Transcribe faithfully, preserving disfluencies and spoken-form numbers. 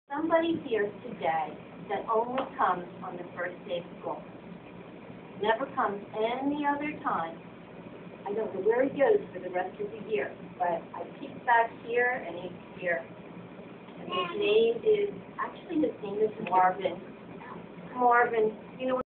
Somebody here today that only comes on the first day of school. Never comes any other time. I don't know where he goes for the rest of the year, but I peek back here and he's here. And his name is, actually his name is Marvin. Marvin, you know